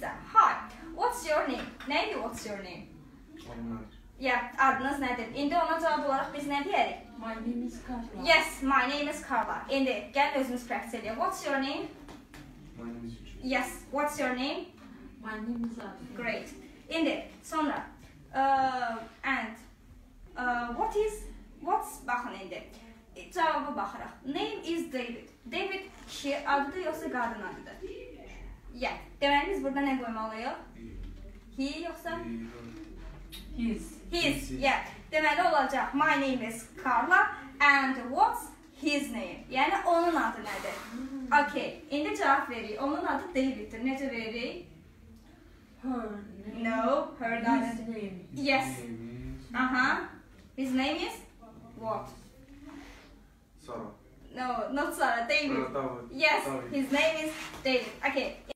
bilirsən. Hi, what's your name? Neydi what's your name? Yeah, adınız nədir? İndi ona cavab olaraq biz nə deyərik? My name is Carla. Yes, my name is Carla. İndi gəl özümüz practice edək. What's your name? My name is Yusuf. Yes, what's your name? My name is Adil. Great. İndi sonra what's baxın indi. Cavaba baxırıq. Name is David. David kişi adıdır yoxsa qadın adıdır? Yeah. Deməli biz burada nə qoymalıyıq? He yoxsa? His. Yeah. Deməli olacaq. My name is Carla and what's his name? Yəni onun adı nədir? Okay. İndi cavab veririk. Onun adı David'dir. Necə veririk? Her name. No, her His name. name. Yes. His name is what? Sarah. No, not Sarah. David. David. Yes, David. his name is David. Okay.